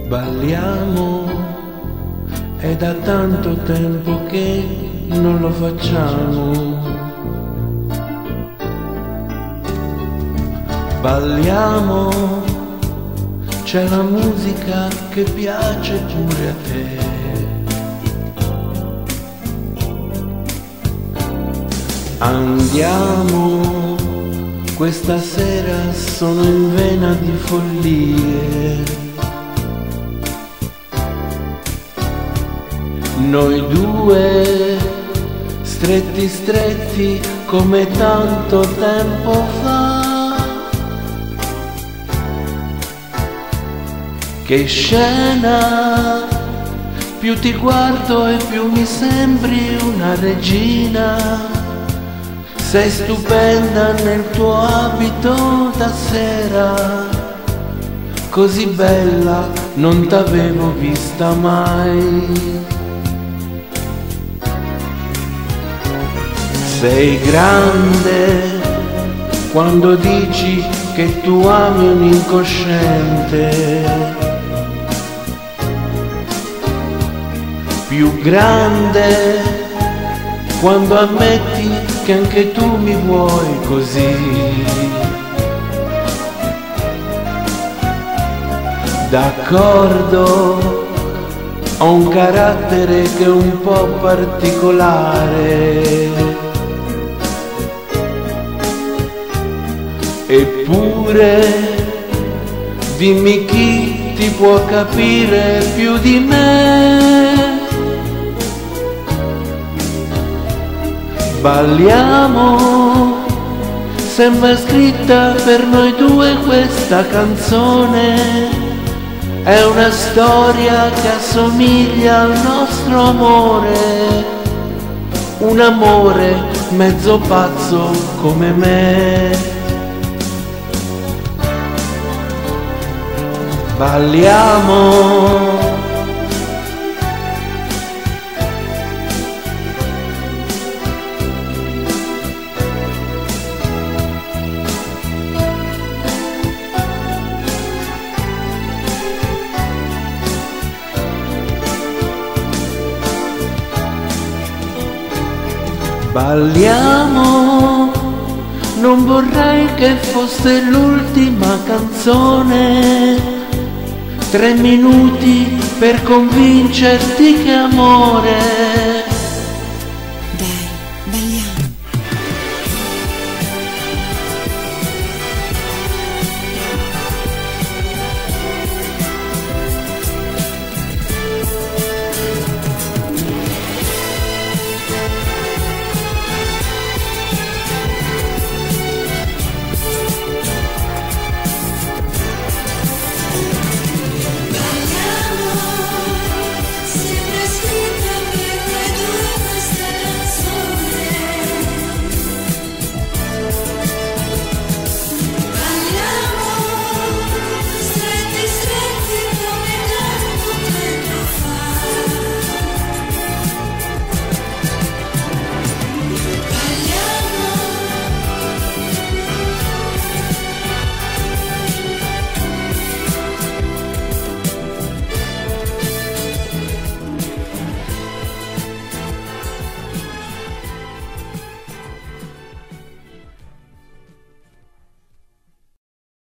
Balliamo, è da tanto tempo che non lo facciamo. Balliamo, c'è la musica che piace pure a te. Andiamo, questa sera sono in vena di follie. Noi due, stretti stretti come tanto tempo fa. Che scena, più ti guardo e più mi sembri una regina. Sei stupenda nel tuo abito da sera, così bella non t'avevo vista mai. Sei grande quando dici che tu ami un incosciente, più grande quando ammetti che anche tu mi vuoi così. D'accordo, ho un carattere che è un po' particolare, eppure dimmi chi ti può capire più di me. Balliamo, sembra scritta per noi due questa canzone. È una storia che assomiglia al nostro amore, un amore mezzo pazzo come me. Balliamo, balliamo, non vorrei che fosse l'ultima canzone. 3 minuti per convincerti che amore. Dai, balliamo.